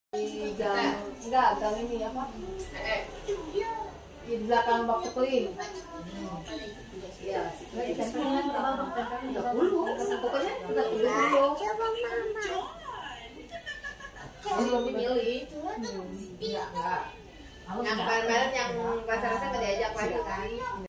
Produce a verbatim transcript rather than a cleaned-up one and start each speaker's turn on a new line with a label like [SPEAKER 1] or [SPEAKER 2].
[SPEAKER 1] Di gang, enggak, gang ini apa? Di belakang box clean. Ya, tiga puluh. Pokoknya tiga puluh. Belum milih. Enggak, enggak. Yang kemarin yang rasa-rasa nggak diajak lagi kan?